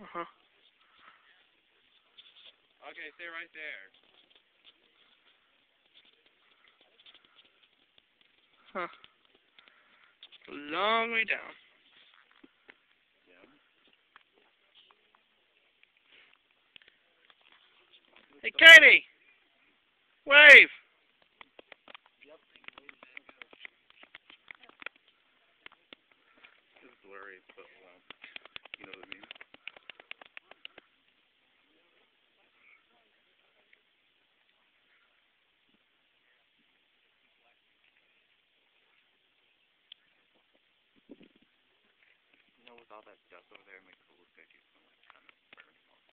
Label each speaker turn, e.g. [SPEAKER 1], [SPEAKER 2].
[SPEAKER 1] Uh-huh.
[SPEAKER 2] Okay, stay right there.
[SPEAKER 1] Huh. Long way down.
[SPEAKER 2] Yeah.
[SPEAKER 1] Hey, Katie! Wave!
[SPEAKER 2] It's blurry, but you know what I mean. You know, with all that dust over there, it makes it look sketchy.